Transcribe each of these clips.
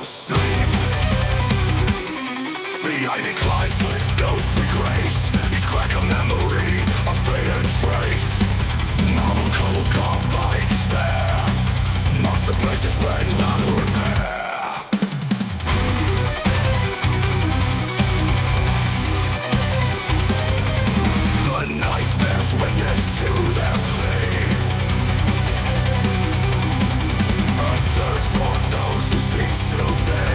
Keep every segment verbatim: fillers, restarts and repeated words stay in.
sleep. Behind inclines with ghostly grace, each crack a memory, a faded trace. Marble cold caught by despair, marks the places where none repair. The nightmares witness to their plea, a dirt for those who cease to be.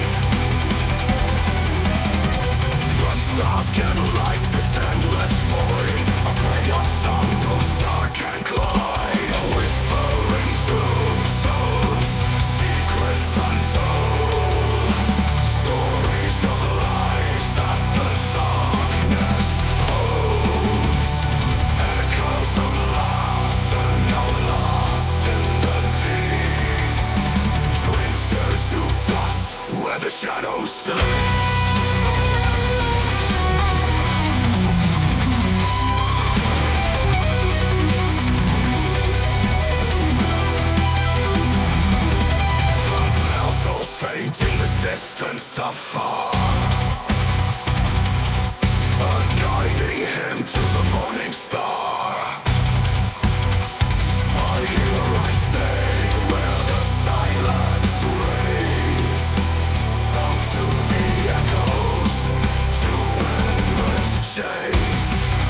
The stars can light this endless void, a play of song goes dark and glide. Whispering tombstones, secrets untold, stories of lives that the darkness holds. Echoes of laughter now lost in the deep, dreams turn to dust where the shadows sleep. Faint in the distance afar, guiding him to the morning star. I hear I stay where the silence reigns, out to the echoes, to endless chase.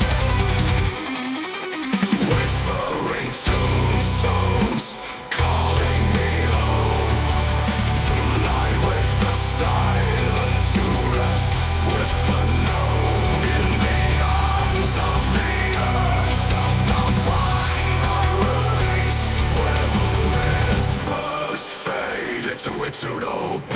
Whispering tombstones, calling me home, to lie with the silent, to rest with the known. In the arms of the earth, I'll now find my release, where the whispers fade into eternal peace.